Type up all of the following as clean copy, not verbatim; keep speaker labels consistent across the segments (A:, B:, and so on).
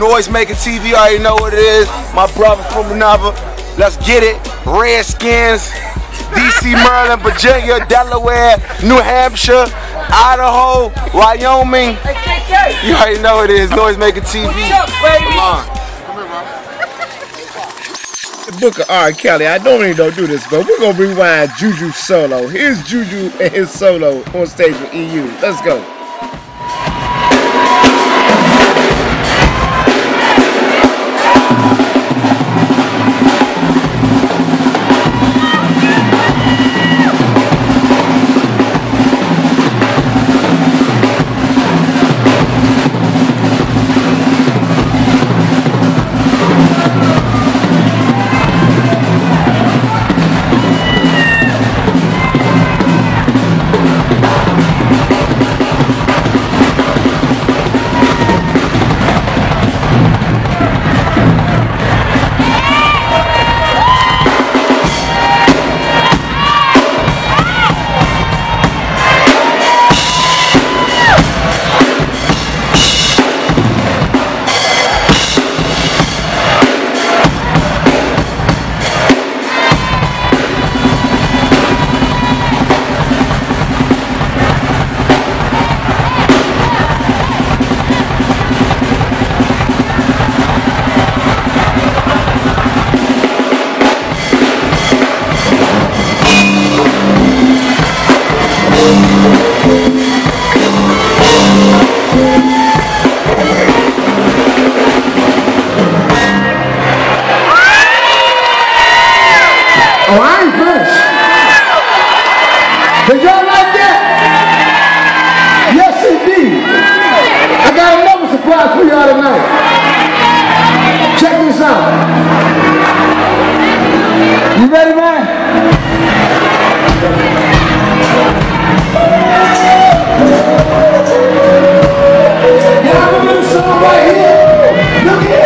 A: Noisemakertv, you already know what it is. My brother from another. Let's get it. Redskins, DC, Maryland, Virginia, Delaware, New Hampshire, Idaho, Wyoming. You already know what it is. Noisemakertv. Come on.
B: Book of R. Kelly. I normally don't do this, but we're gonna rewind Juju solo. Here's Juju and his solo on stage with EU. Let's go.
C: Oh, I ain't finished. Did y'all like that? Yes, indeed. I got another surprise for y'all tonight. Check this out. You ready, man? Y'all remember this song right here? Look here.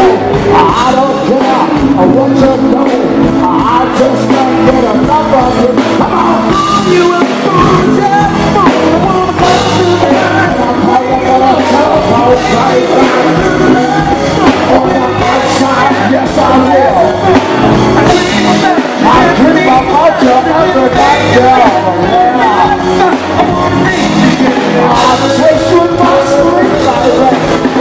C: I don't care what you do. I just can't get enough of you. Come on, you will find that phone. I wanna come to the eyes. I'm calling for a telephone right back. On the outside, yes I will. I dream about you every night, girl. I'll taste you in my sleep, baby.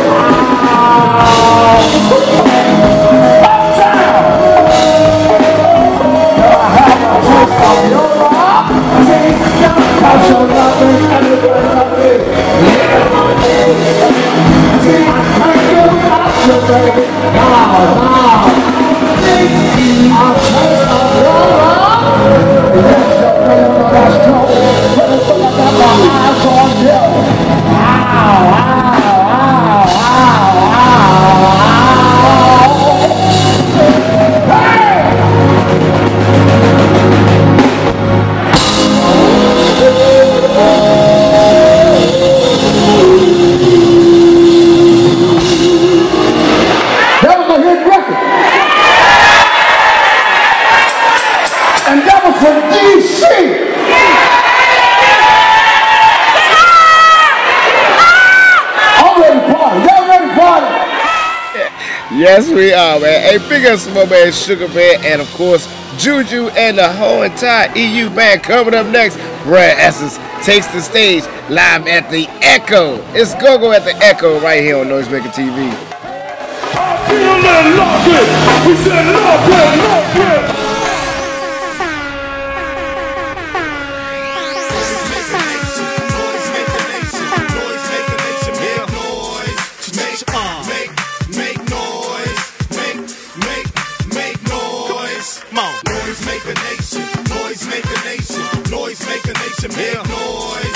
C: And that was from DC. I'm ready to party. Y'all ready to party?
B: Yes, we are, man. Hey, big up to my man Sugar Man, and of course, Juju and the whole entire EU band coming up next. Brad Essence takes the stage live at the Echo. It's Go-Go at the Echo right here on Noisemaker TV.
D: I feel that love it. We said love it, love it. Noise make a nation, make noise.